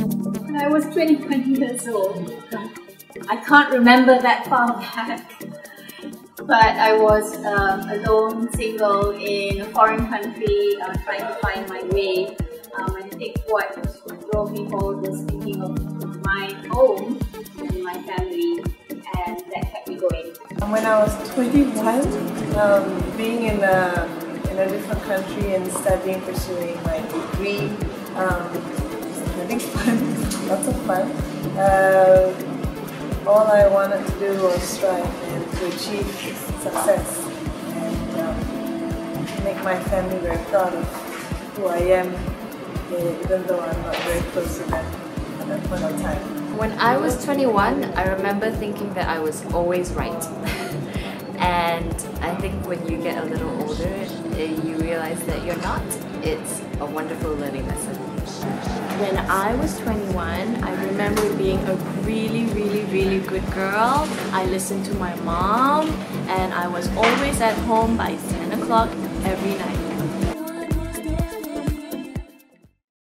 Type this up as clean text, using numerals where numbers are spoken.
When I was 21 years old, I can't remember that far back, but I was alone, single, in a foreign country, trying to find my way. I think what drove me forward was thinking of my home and my family, and that kept me going. When I was 21, being in a different country and studying, pursuing my degree, having fun, lots of fun. All I wanted to do was strive and to achieve success and make my family very proud of who I am, even though I'm not very close to them at that point of time. When I was 21, I remember thinking that I was always right. And I think when you get a little older, you realize that you're not. It's a wonderful learning lesson. When I was 21, I remember being a really good girl. I listened to my mom and I was always at home by 10 o'clock every night.